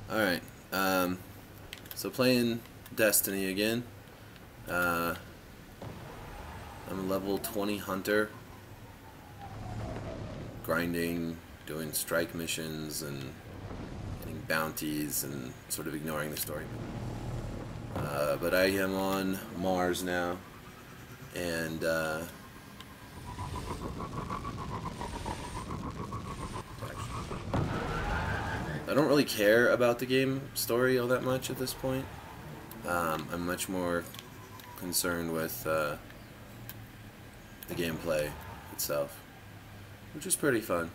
Alright, so playing Destiny again. I'm a level 20 hunter, grinding, doing strike missions, and getting bounties, and sort of ignoring the story. But I am on Mars now, and I don't really care about the game story all that much at this point. I'm much more concerned with the gameplay itself, which is pretty fun.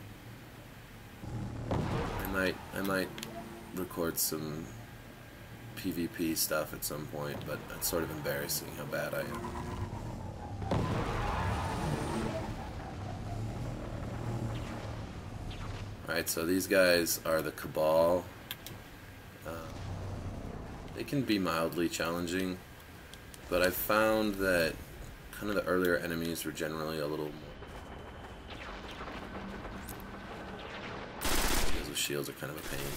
I might record some PvP stuff at some point, but it's sort of embarrassing how bad I am. Alright, so these guys are the Cabal. They can be mildly challenging, but I've found that kind of the earlier enemies were generally a little more... Those shields are kind of a pain.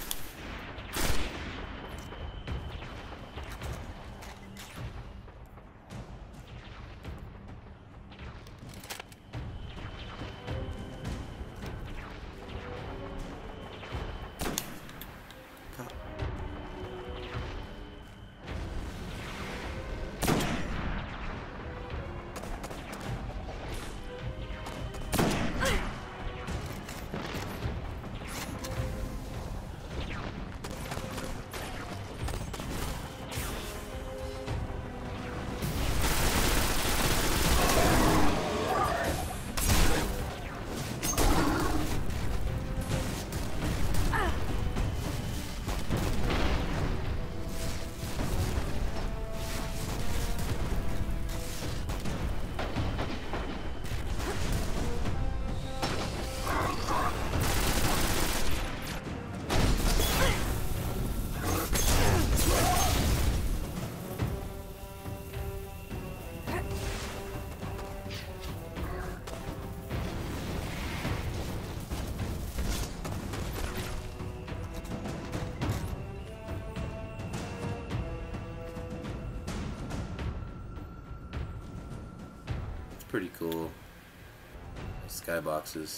Pretty cool. Skyboxes.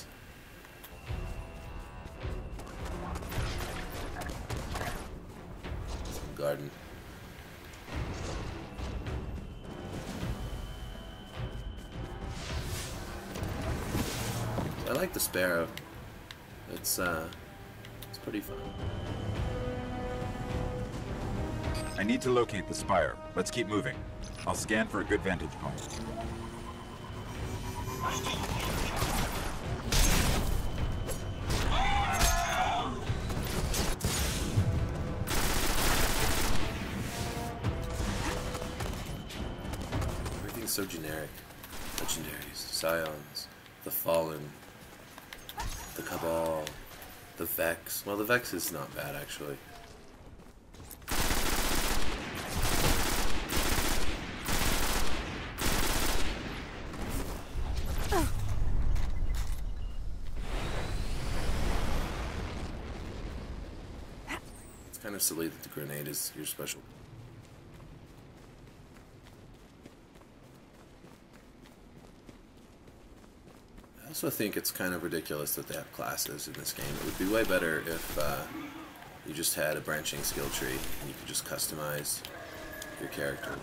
Some garden. I like the sparrow. It's pretty fun. I need to locate the spire. Let's keep moving. I'll scan for a good vantage point. Everything's so generic. Legendaries, Scions, the Fallen, the Cabal, the Vex. Well, the Vex is not bad, actually. It's kind of silly that the grenade is your special. I also think it's kind of ridiculous that they have classes in this game. It would be way better if you just had a branching skill tree and you could just customize your character.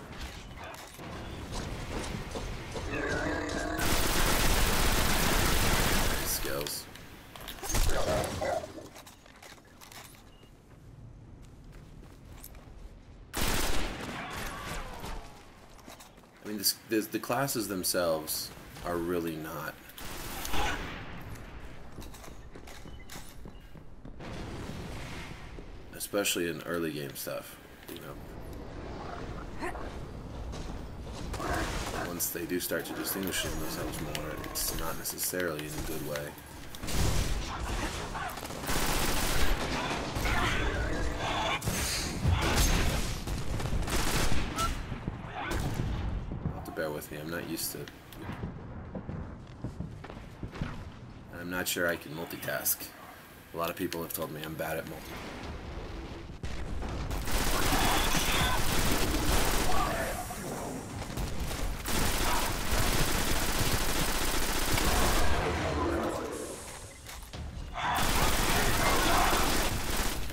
Skills. I mean, the classes themselves are really not. Especially in early game stuff, you know. Once they do start to distinguish themselves more, it's not necessarily in a good way. You'll have to bear with me, I'm not used to it. I'm not sure I can multitask. A lot of people have told me I'm bad at multitasking.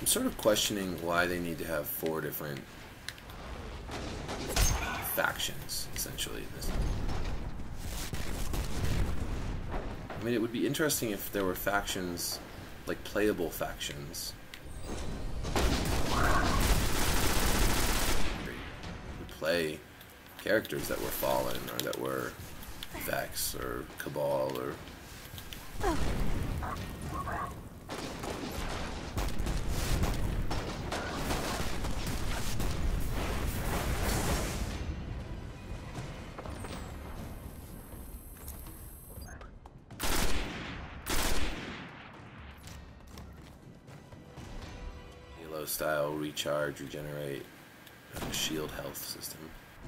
sort of questioning why they need to have 4 different factions, essentially. I mean, it would be interesting if there were factions, like playable factions. You play characters that were Fallen, or that were Vex, or Cabal, or... style recharge, regenerate, shield health system.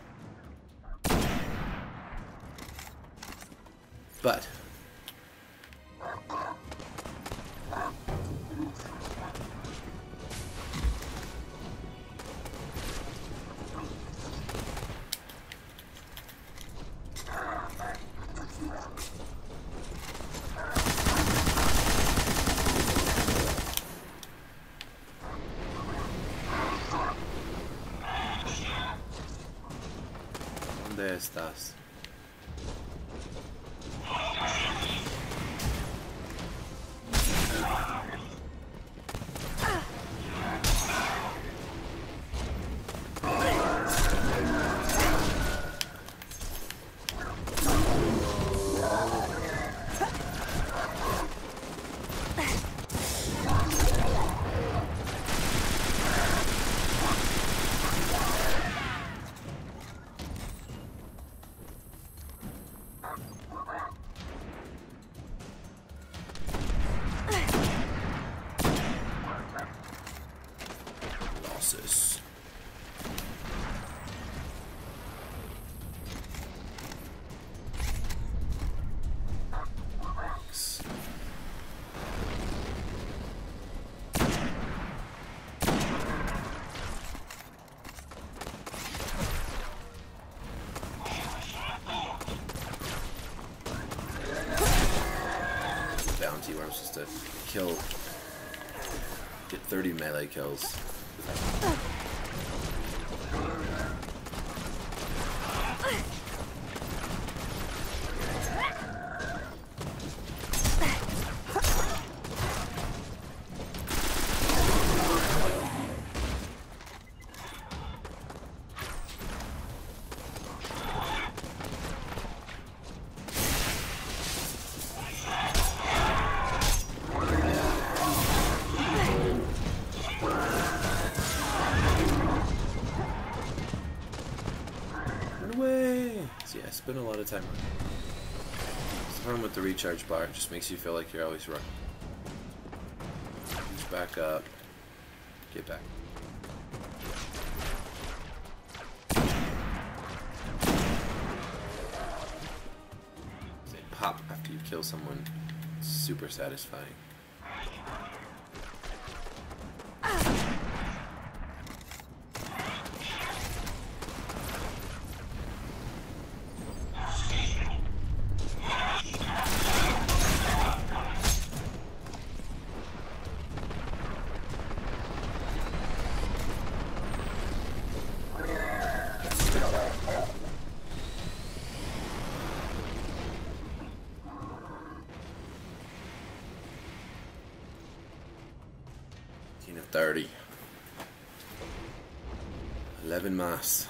But ¿dónde estás? Where I'm supposed to get 30 melee kills. Spend a lot of time running. It's the problem with the recharge bar, it just makes you feel like you're always running. Just back up, get back. They pop after you kill someone. It's super satisfying. Of 30. 11 más.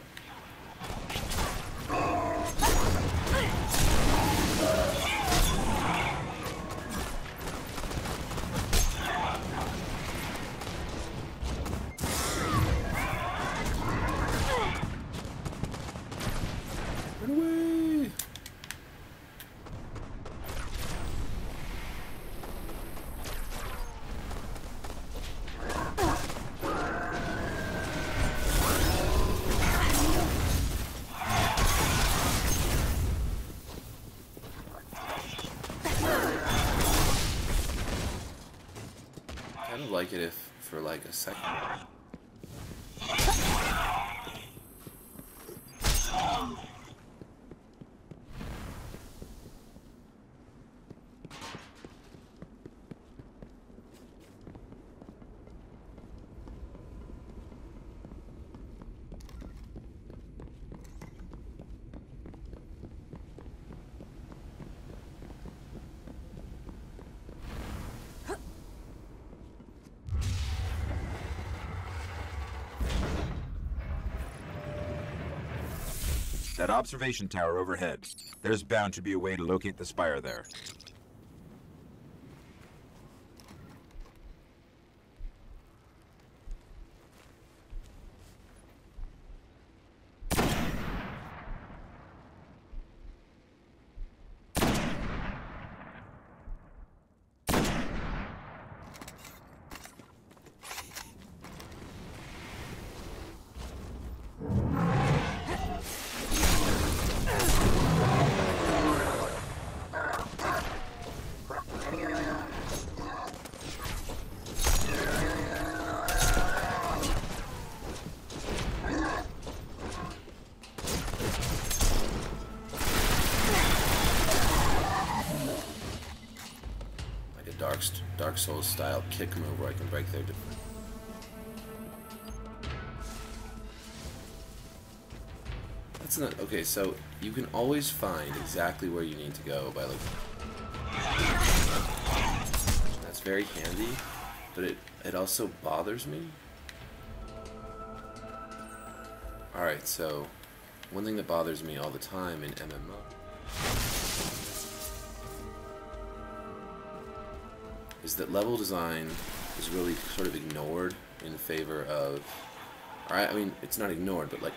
Run away! I would like it if for like a second. That observation tower overhead. There's bound to be a way to locate the spire there. Dark Souls style kick move where I can break their defense. That's not okay. So you can always find exactly where you need to go by looking. That's very handy, but it also bothers me. All right, so one thing that bothers me all the time in MMO is that level design is really sort of ignored in favor of, I mean, it's not ignored, but like,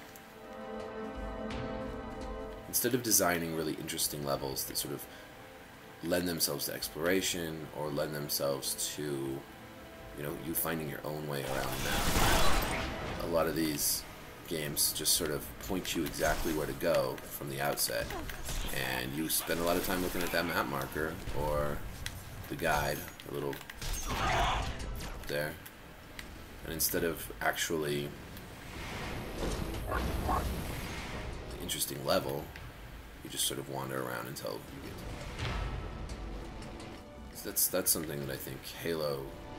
instead of designing really interesting levels that sort of lend themselves to exploration or lend themselves to, you know, you finding your own way around the map, a lot of these games just sort of point you exactly where to go from the outset, and you spend a lot of time looking at that map marker or the guide, a little there, and instead of actually the interesting level, you just sort of wander around until you get to it. That's something that I think Halo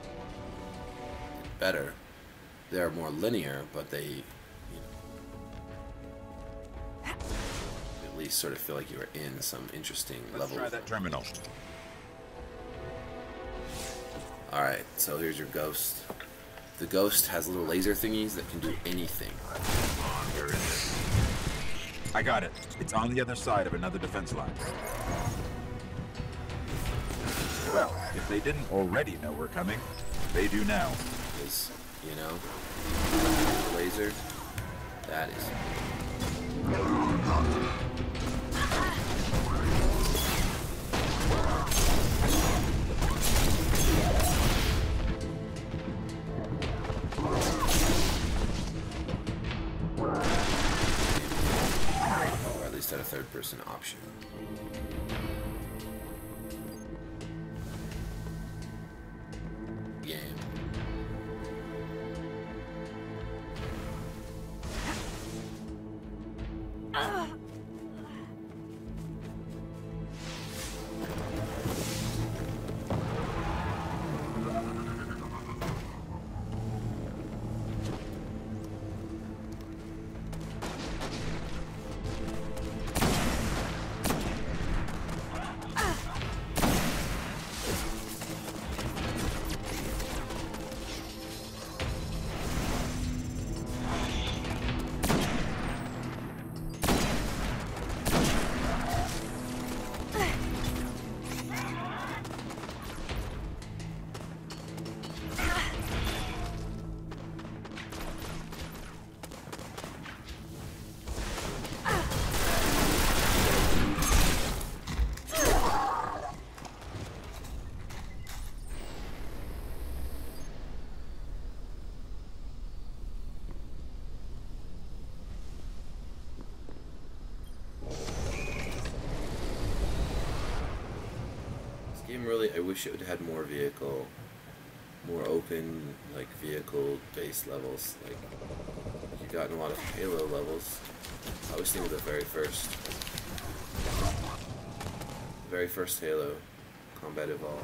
did better. They're more linear, but they, you know, at least sort of feel like you are in some interesting level. Let's try that terminal. Alright, so here's your ghost. The ghost has little laser thingies that can do anything. I got it. It's on the other side of another defense line. Well, if they didn't already know we're coming, they do now. Because, you know, the laser, that is... at a third-person option. Game. Game really, I wish it would have had more vehicle, more open, like vehicle-based levels, like you got in a lot of Halo levels. I was thinking of the very first Halo, Combat Evolved.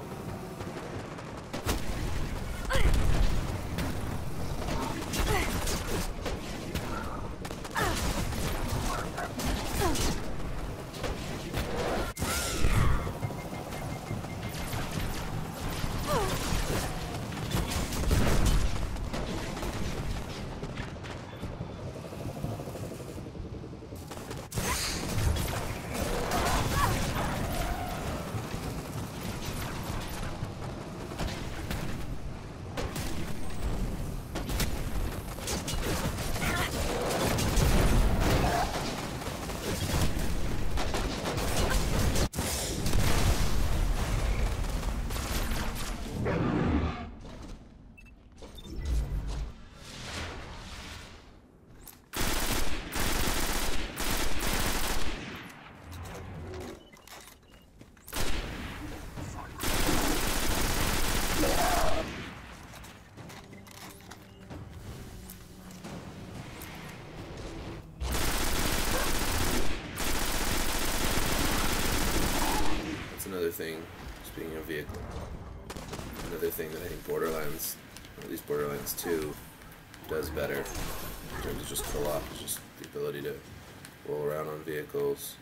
vehicle. Another thing that I think Borderlands, or at least Borderlands 2, does better in terms of just co-op, is just the ability to roll around on vehicles.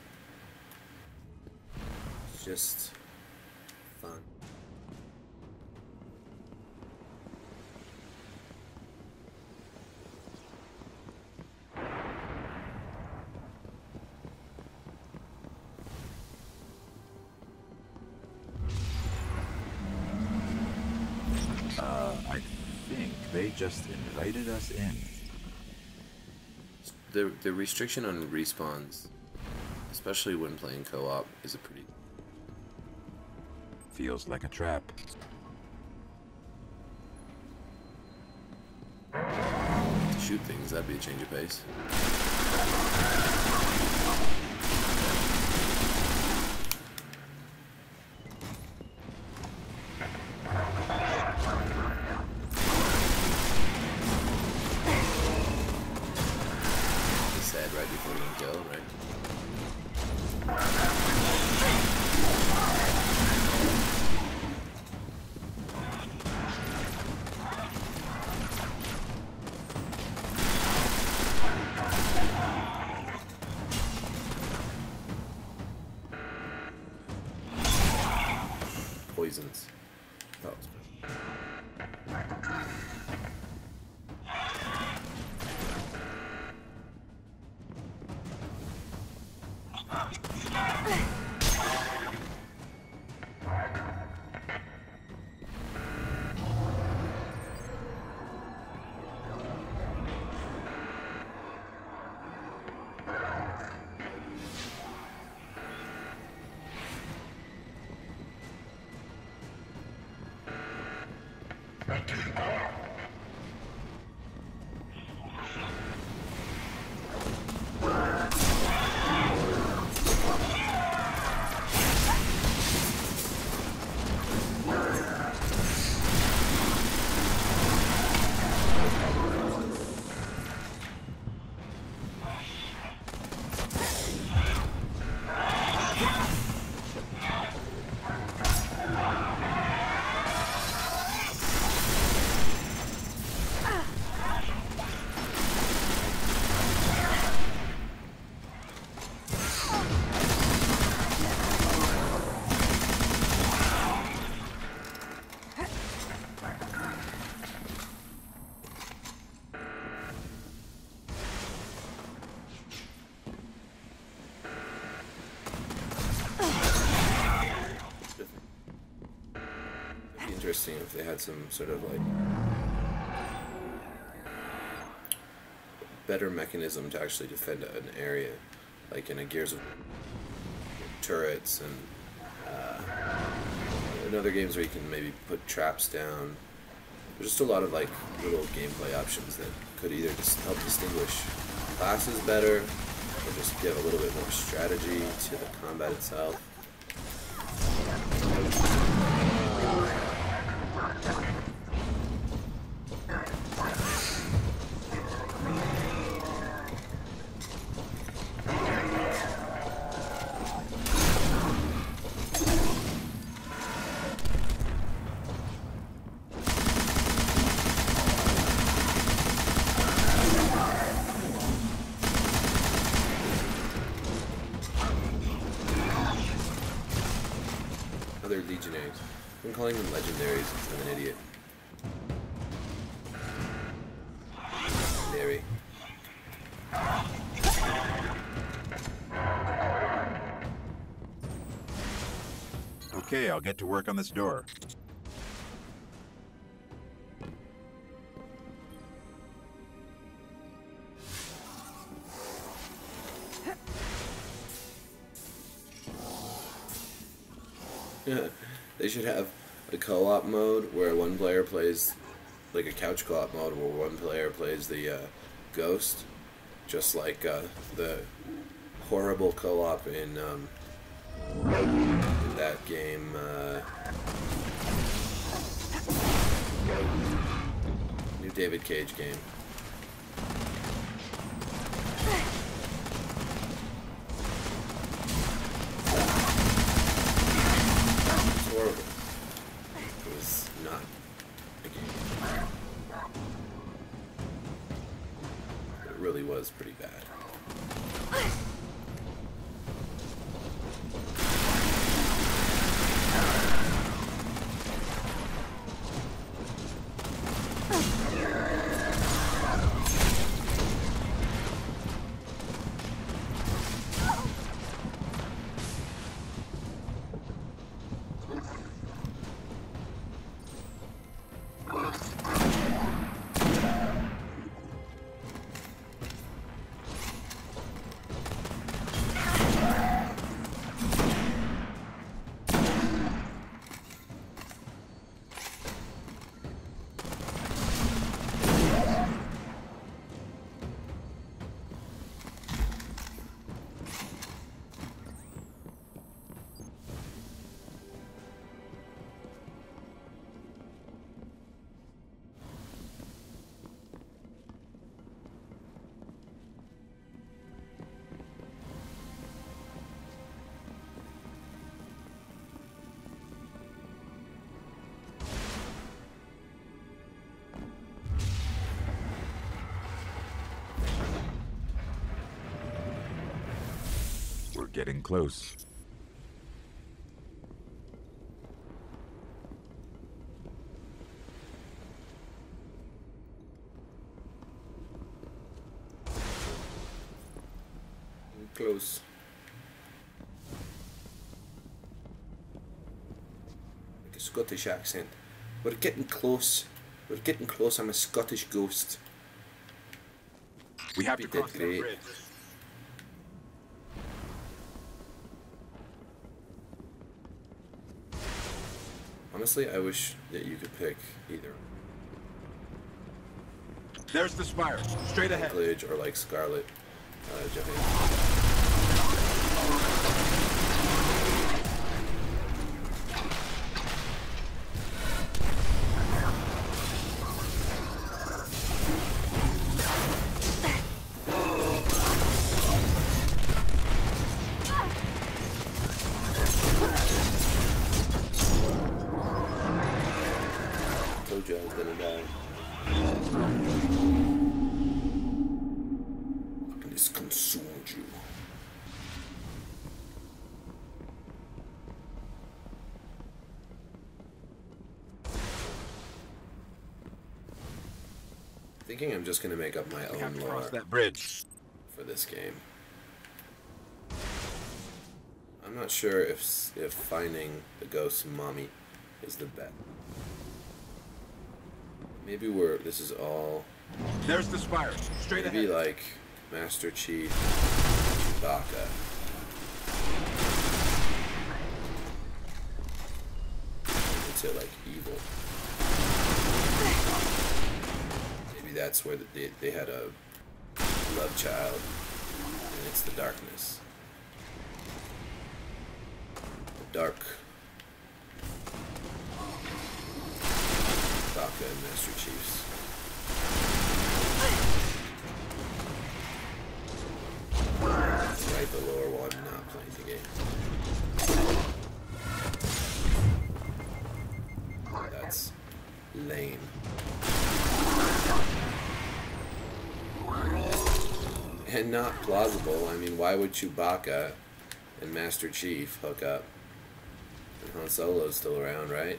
It's just fun. I think they just invited us in. The restriction on respawns, especially when playing co-op, is a pretty... Feels like a trap. To shoot things, that'd be a change of pace. Sad right before you go, right? Poisons. That was good. Interesting if they had some sort of like better mechanism to actually defend an area, like in a Gears of turrets and in other games where you can maybe put traps down. There's just a lot of like little gameplay options that could either just help distinguish classes better or just give a little bit more strategy to the combat itself. Other legionaries. I've been calling them legendaries because I'm an idiot. Legendary. Okay, I'll get to work on this door. They should have a co-op mode where one player plays, like a couch co-op mode where one player plays the ghost, just like the horrible co-op in that game. New David Cage game. Horrible. not a game. It really was pretty bad. We're getting close. Close. Like a Scottish accent. We're getting close. We're getting close. I'm a Scottish ghost. We have You to did cross that great. bridge. Honestly, I wish that you could pick either There's the spire. Straight ahead. Glitch or like Scarlet Johansson. Told you I was gonna die. This consumed you. Thinking I'm just gonna make up my We have own to lore cross that bridge. for this game. I'm not sure if finding the ghost mommy is the bet. Maybe this is all. There's the spire. Straight Maybe ahead. like Master Chief, Chewbacca. Into like evil. Maybe that's where they had a love child, and it's the darkness. The dark. Chewbacca and Master Chiefs. Write the lore while I'm not playing the game. That's lame. And not plausible. I mean, why would Chewbacca and Master Chief hook up? And Han Solo's still around, right?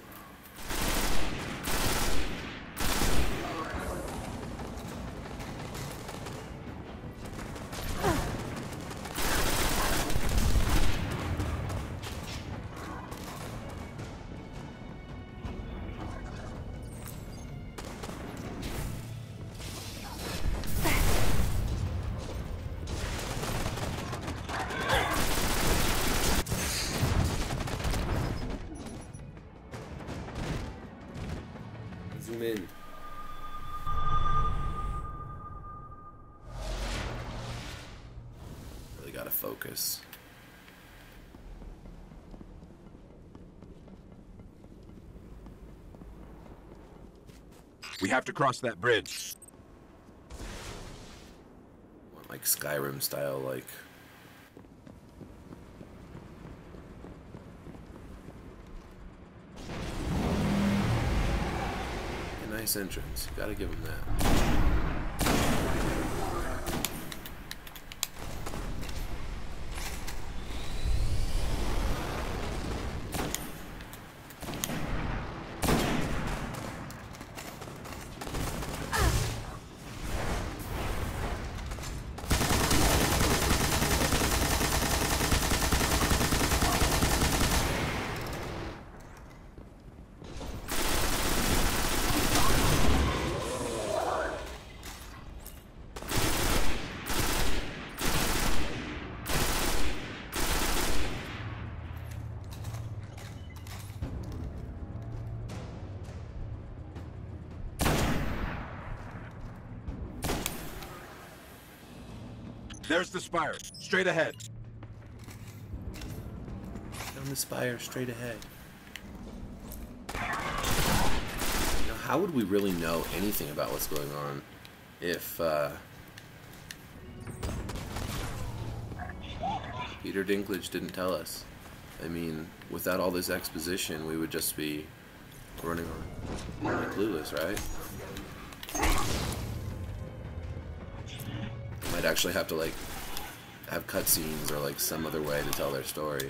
Zoom in. Really gotta focus. We have to cross that bridge. Want like Skyrim style, like. Nice entrance. You gotta give him that. There's the spire. Straight ahead. Down the spire, straight ahead. Now, how would we really know anything about what's going on if Peter Dinklage didn't tell us? I mean, without all this exposition, we would just be running on clueless, right? Might actually have to, like, have cutscenes or, like, some other way to tell their story.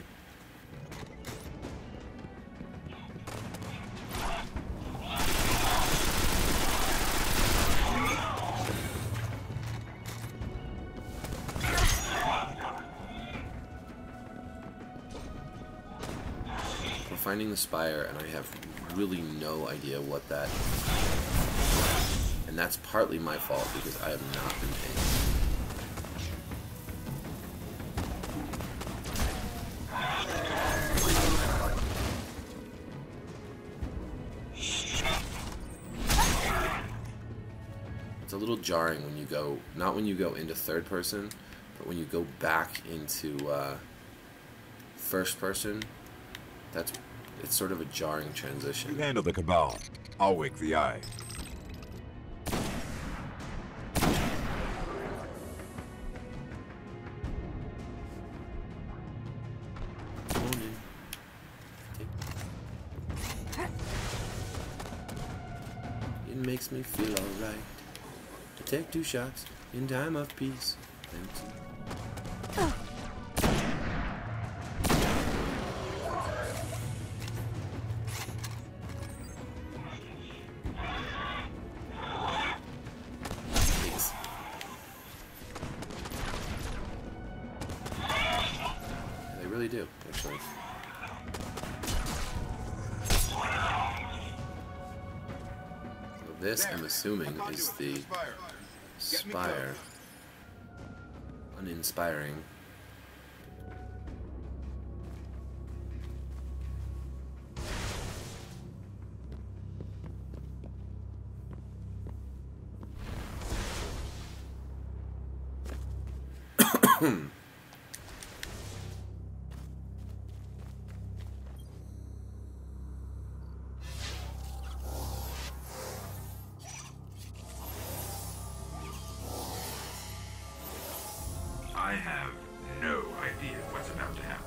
We're finding the spire, and I have really no idea what that is. And that's partly my fault, because I have not been paying. A little jarring when you go, not when you go into third person, but when you go back into first person. It's sort of a jarring transition. You handle the Cabal. I'll wake the eye. It makes me feel alright to take 2 shots in time of peace. Please. They really do, actually. This, I'm assuming, is the spire. Uninspiring. I have no idea what's about to happen.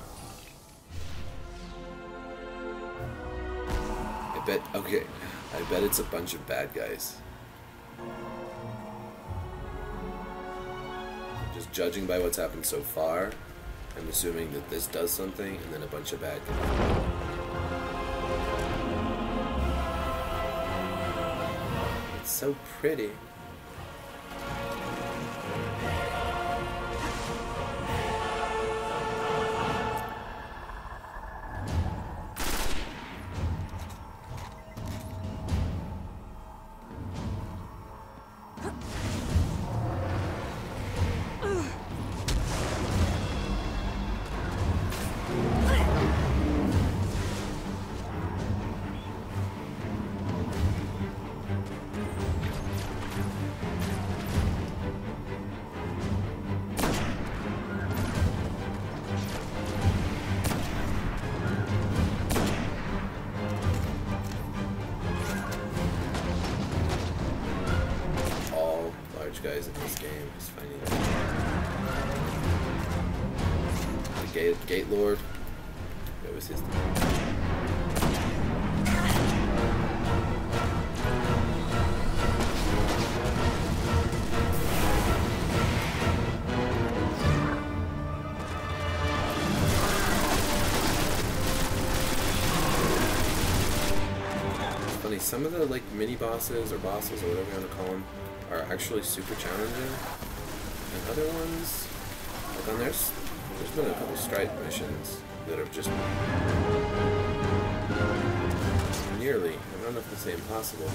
I bet it's a bunch of bad guys. Just judging by what's happened so far, I'm assuming that this does something, and then a bunch of bad guys. It's so pretty. Guys in this game is finding the Gate Lord. That was his name. some of the like mini bosses or bosses or whatever you want to call them are actually super challenging, and other ones, like on there's been a couple stripe missions that have just nearly, I don't know if it's say impossible.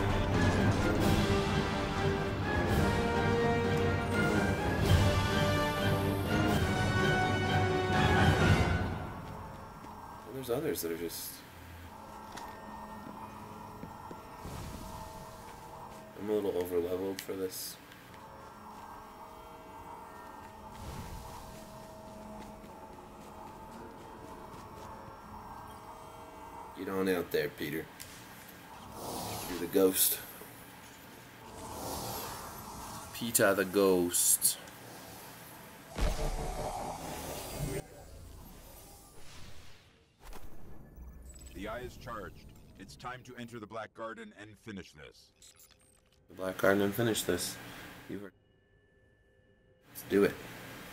And there's others that are just, I'm a little over leveled for this. Get on out there, Peter. You're the ghost. Peter the ghost. The eye is charged. It's time to enter the Black Garden and finish this. The Black Garden and finish this. Let's do it.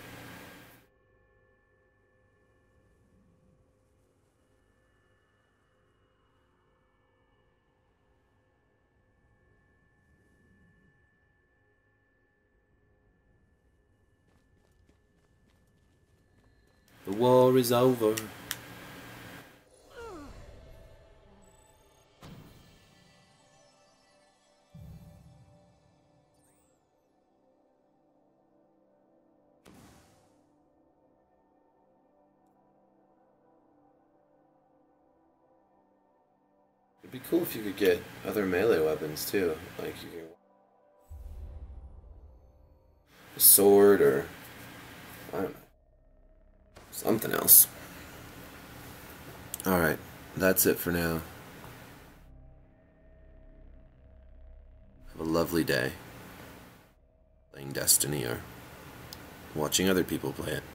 The war is over. It'd be cool if you could get other melee weapons too, like you can a sword or I don't know, something else. Alright, that's it for now. Have a lovely day playing Destiny or watching other people play it.